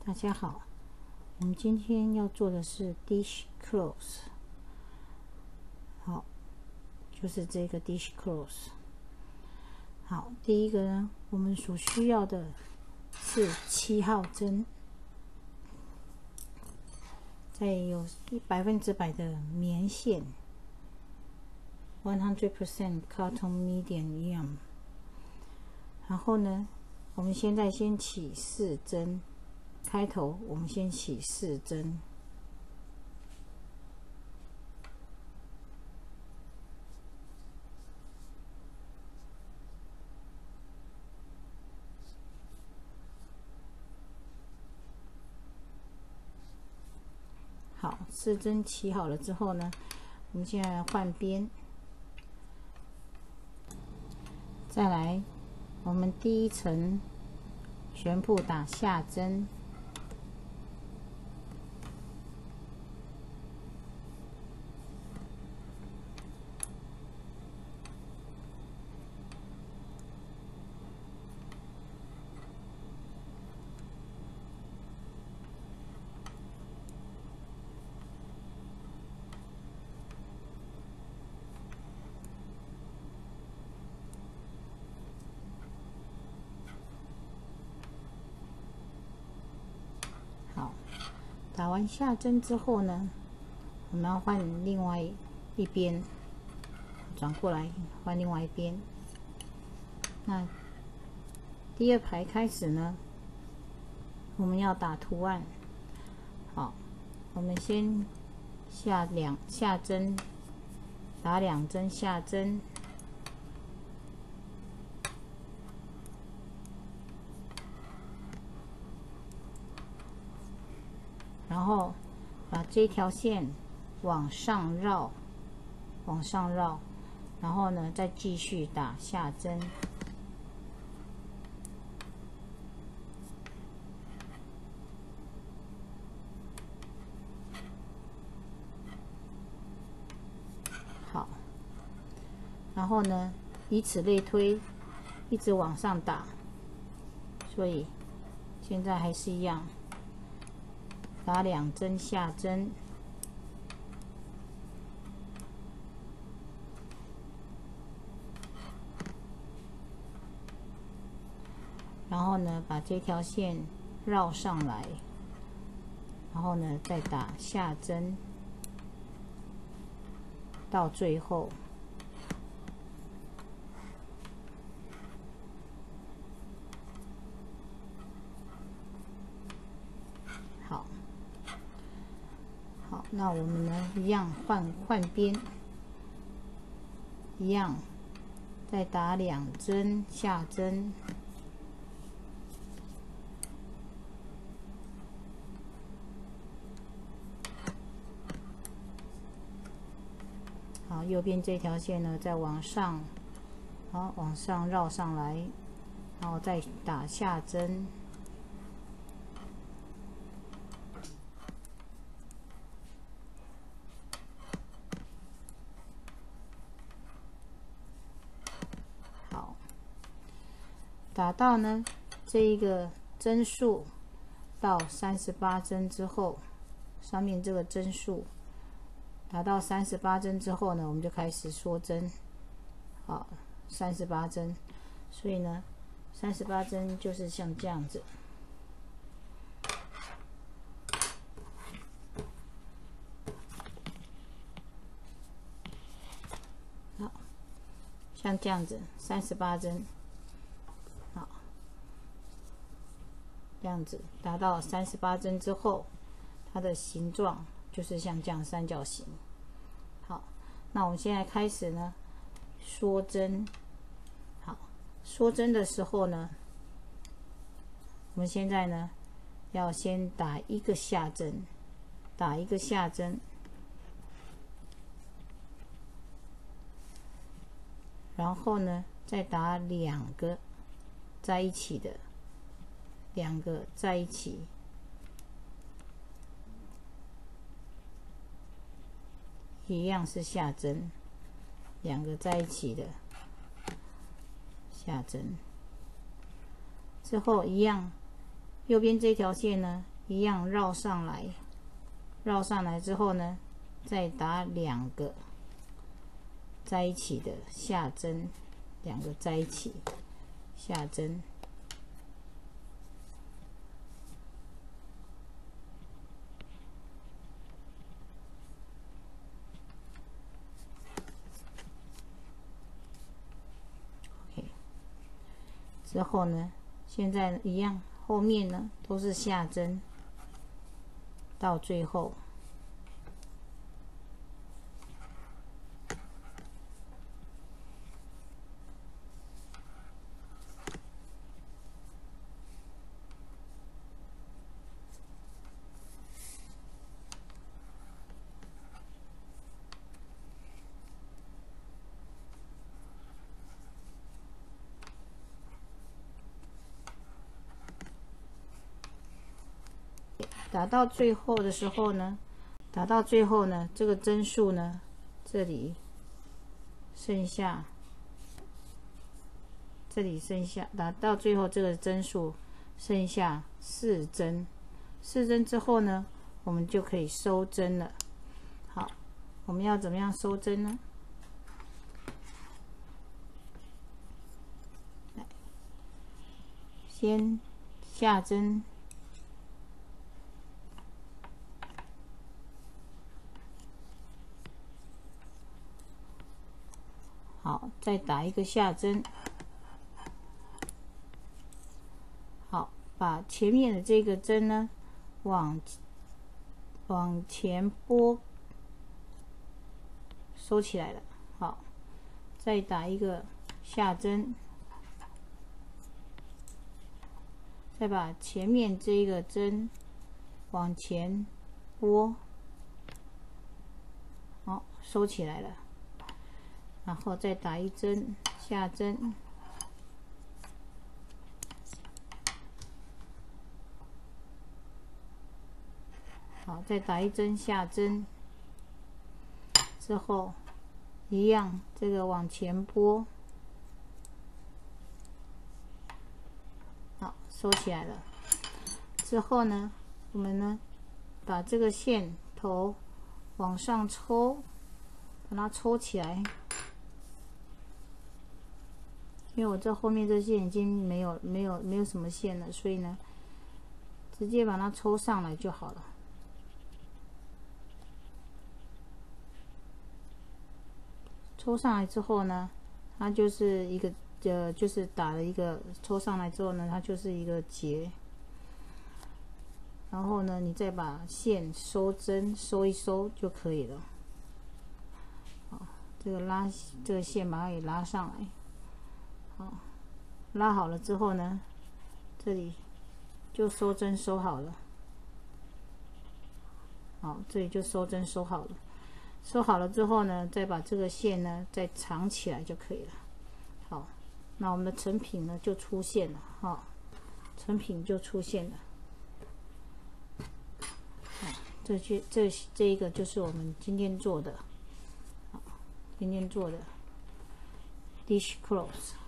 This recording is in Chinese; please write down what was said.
大家好，我们今天要做的是 dish cloth。好，就是这个 dish cloth。好，第一个呢，我们所需要的是7号针，再有100%的棉线 ，100% cotton medium yarn。然后呢，我们现在先起4针。开头我们先起4针，好，4针起好了之后呢，我们现在来换边。再来，我们第一层全部打下针。好，打完下针之后呢，我们要换另外一边，转过来换另外一边。那第2排开始呢，我们要打图案。好，我们先下针，打2针下针。然后把这条线往上绕，然后呢，再继续打下针。好，然后呢，以此类推，一直往上打。所以现在还是一样。打2针下针，然后呢，把这条线绕上来，然后呢，再打下针，到最后。好，那我们呢，一样换边，一样再打2针下针，好，右边这条线呢，再往上，好，往上绕上来，然后再打下针。打到呢这一个针数到38针之后，上面这个针数达到38针之后呢，我们就开始缩针。好，38针，所以呢，38针就是像这样子。好，像这样子38针。这样子达到38针之后，它的形状就是像这样三角形。好，那我们现在开始呢缩针。好，缩针的时候呢，我们现在呢要先打1个下针，打1个下针，然后呢再打2个在一起的。2个在一起，一样是下针，2个在一起的下针之后一样，右边这条线呢一样绕上来，绕上来之后呢，再打2个在一起的下针，2个在一起下针。之后呢，现在一样，后面呢都是下针，到最后打到最后的时候呢，这个针数呢，这里剩下，打到最后这个针数剩下4针，4针之后呢，我们就可以收针了。好，我们要怎么样收针呢？先下针。好，再打一个下针。好，把前面的这个针呢，往前拨，收起来了。好，再打一个下针，再把前面这个针往前拨，好，收起来了。然后再打一针下针，好，再打一针下针，之后一样，这个往前拨，好，收起来了。之后呢，我们呢把这个线头往上抽，把它抽起来。因为我这后面这线已经没有什么线了，所以呢，直接把它抽上来就好了。抽上来之后呢，它就是一个就是打了一个抽上来之后呢，它就是一个结。然后呢，你再把线收针收一收就可以了。好，这个线把它给拉上来。好，拉好了之后呢，这里就收针收好了。好，这里就收针收好了。收好了之后呢，再把这个线呢再藏起来就可以了。好，那我们的成品呢就出现了。好，成品就出现了。好，这一个就是我们今天做的，好，今天做的 dish cloth。